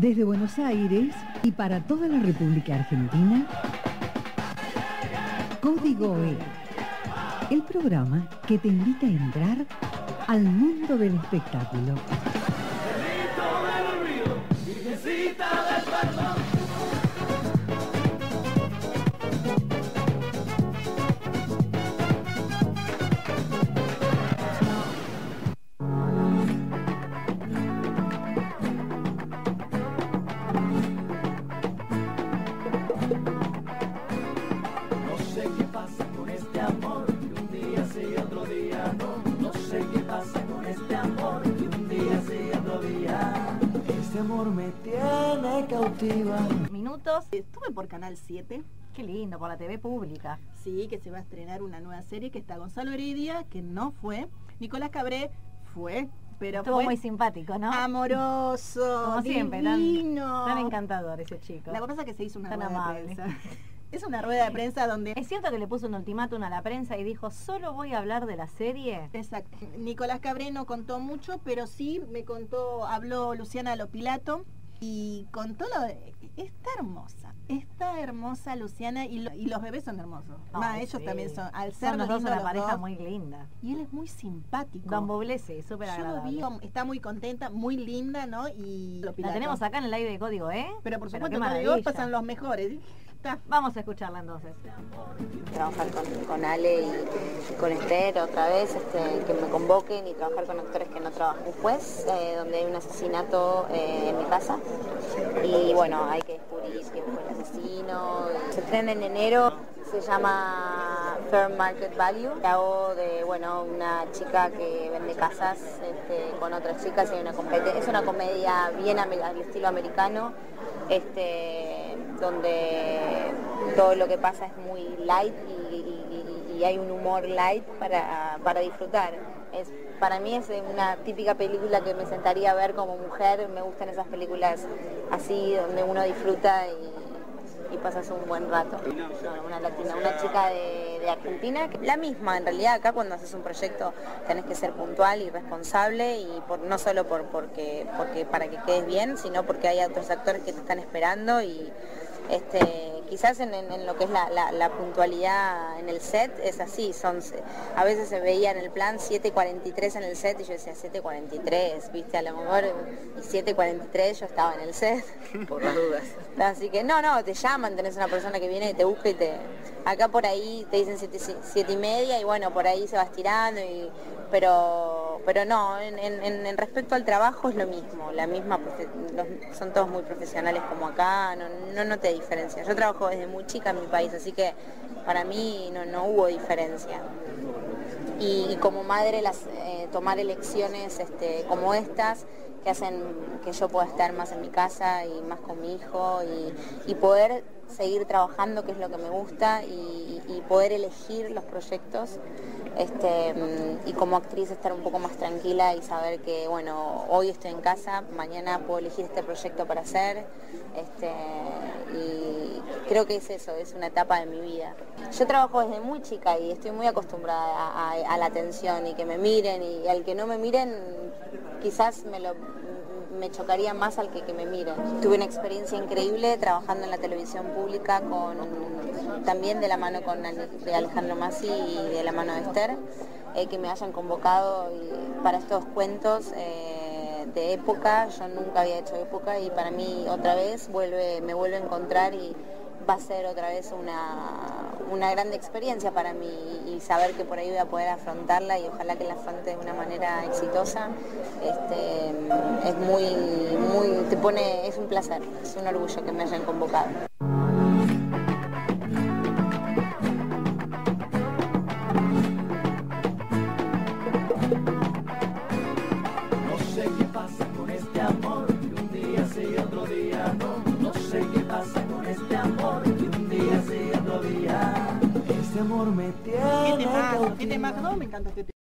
Desde Buenos Aires y para toda la República Argentina, Código E, el programa que te invita a entrar al mundo del espectáculo. Me tiene cautiva. Minutos. Estuve por Canal 7. Qué lindo, por la TV pública. Sí, que se va a estrenar una nueva serie que está Gonzalo Heredia, que no fue. Nicolás Cabré fue, pero estuvo fue muy simpático, ¿no? Amoroso, como siempre, divino. tan encantador ese chico. La cosa es que se hizo una tan rueda amable. de prensa. Es una rueda de prensa donde... ¿Es cierto que le puso un ultimátum a la prensa y dijo, solo voy a hablar de la serie? Exacto. Nicolás Cabré no contó mucho, pero sí me contó, habló Luciana Lopilato y contó lo de... Está hermosa Luciana y los bebés son hermosos. Ay, ellos sí. también son, al ser son los dos una los pareja dos, muy linda. y él es muy simpático. Don Bublé, súper Yo lo agradable. vi, está muy contenta, muy linda, ¿no? Y La tenemos acá en el aire de Código, ¿eh? Pero por qué supuesto, maravilla. hoy pasan los mejores. Vamos a escucharla entonces. Trabajar con Ale y con Esther otra vez, que me convoquen y trabajar con actores que no trabajan. Después, donde hay un asesinato en mi casa y bueno, hay que descubrir quién fue el asesino. Se estrena en enero, se llama Fair Market Value. Hago de una chica que vende casas con otras chicas y hay una competencia. Es una comedia bien al estilo americano. Donde todo lo que pasa es muy light y hay un humor light para disfrutar. Para mí es una típica película que me sentaría a ver como mujer. Me gustan esas películas así donde uno disfruta y pasas un buen rato. Una latina, una chica de Argentina. La misma, en realidad acá cuando haces un proyecto tenés que ser puntual y responsable y no solo porque para que quedes bien, sino porque hay otros actores que te están esperando y quizás en lo que es la puntualidad en el set es así, a veces se veía en el plan 7:43 en el set y yo decía 7:43, viste, a lo mejor y 7:43 yo estaba en el set. Por las dudas. Así que no, te llaman, tenés una persona que viene y te busca y acá por ahí te dicen 7:30 y bueno, por ahí se va estirando pero no, en respecto al trabajo es lo mismo, son todos muy profesionales como acá, no noté diferencia. Yo trabajo desde muy chica en mi país, así que para mí no hubo diferencia. Y como madre tomar elecciones como estas que hacen que yo pueda estar más en mi casa y más con mi hijo y poder seguir trabajando, que es lo que me gusta, y poder elegir los proyectos y como actriz estar un poco más tranquila y saber que hoy estoy en casa, mañana puedo elegir este proyecto para hacer, y creo que es eso, es una etapa de mi vida. Yo trabajo desde muy chica y estoy muy acostumbrada a la atención y que me miren, y al que no me miren quizás me chocaría más al que me miren. Tuve una experiencia increíble trabajando en la televisión pública también de la mano de Alejandro Masi y de la mano de Esther, que me hayan convocado para estos cuentos de época. Yo nunca había hecho época y para mí otra vez me vuelve a encontrar y va a ser otra vez una gran experiencia para mí y saber que por ahí voy a poder afrontarla y ojalá que la afronte de una manera exitosa. Es es un placer, es un orgullo que me hayan convocado. No sé qué pasa con este amor, que un día sí y otro día no. No sé qué pasa con este amor, que un día sí y otro día. Este amor me tiene cautiva. ¿Qué tema? No, me encanta este tema.